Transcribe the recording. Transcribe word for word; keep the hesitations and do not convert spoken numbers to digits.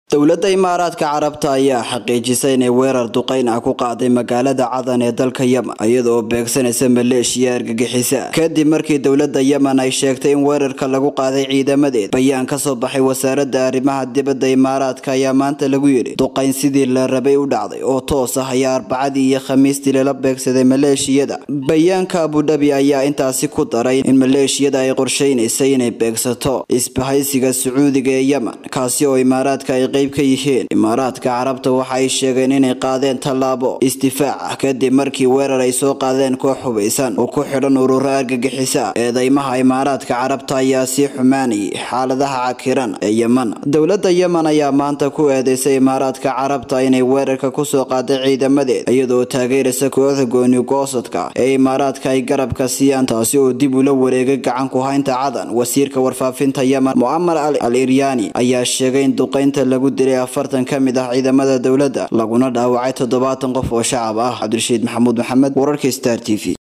dowladda Imaaraadka Carabta ayaa xaqiijisay in weerar duqeyn ah ku qaaday magaalada Cadan ee dalka Yemen iyadoo beegsanaysa Maleeshiya argagixisa kadib markii dowladda Yemen ay sheegtay in weerarka lagu qaaday ciidamadeed bayaan ka soo baxay wasaaradda arrimaha dibadda Imaaraadka ayaa maanta lagu yiri duqeyn sidii la rabay u dhacday oo toos ah ayaa Arbacadii iyo Khamiistii la beegsaday Maleeshiyada bayaanka Abu Dhabi ayaa intaasi ku daray in Maleeshiyada ay qorsheynayso inay beegsato isbahaysiga Sacuudiga ee Yemen kaasi oo Imaaraadka ay Imaaraadka Carabta waxa ay sheegeen inay qaadeen talaabo isdifaac kadib markii weerar ay soo qaadeen koox hubeysan oo ku xidhan ururo argagixisa eedeymaha Imaaraadka Carabta ayaa si xumaanay xaaladaha cakiran ee Yemen dowladda Yemen ayaa maanta ku eedeysay Imaaraadka Carabta inay weerarka ku soo qaaday ciidamadeed iyadoo taageeraysa kooxda gooni goosadka ee Imaaraadka ay garabka siiyaan taasi oo dib u la wareegay gacan ku haynta Cadan wasiirka warfaafinta Yemen Muammar al-Iryani ayaa sheegay in duqeynta lagu diray afartan ka mid ah ciidamada dowladda laguna dhaawacay toddobaatan qof oo shacab ah. Cabdirashiid Maxamuud Maxamed wararka Star T V.